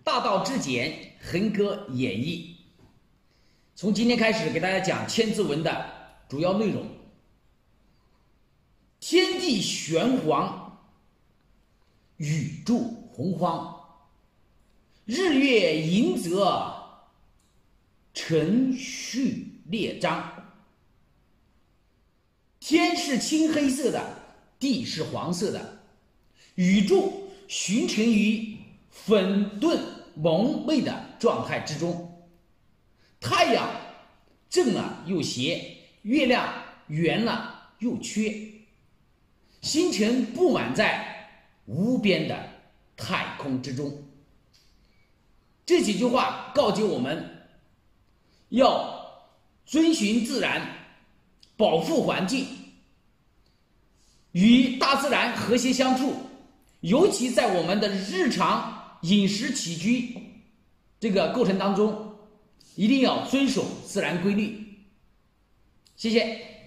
大道至简，横歌演绎。从今天开始，给大家讲千字文的主要内容。天地玄黄，宇宙洪荒，日月盈泽，辰戌列张。天是青黑色的，地是黄色的，宇宙形成于混沌蒙昧的状态之中，太阳正了又斜，月亮圆了又缺，星辰布满在无边的太空之中。这几句话告诫我们要遵循自然，保护环境，与大自然和谐相处，尤其在我们的日常饮食起居这个过程当中，一定要遵守自然规律。谢谢。